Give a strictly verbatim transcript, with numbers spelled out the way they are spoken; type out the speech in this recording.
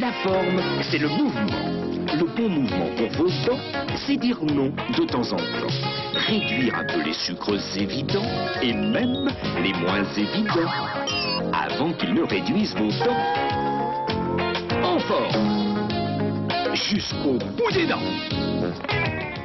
La forme, c'est le mouvement. Le bon mouvement pour vos dents, c'est dire non de temps en temps. Réduire un peu les sucres évidents et même les moins évidents, avant qu'ils ne réduisent vos dents. En forme, jusqu'au bout des dents.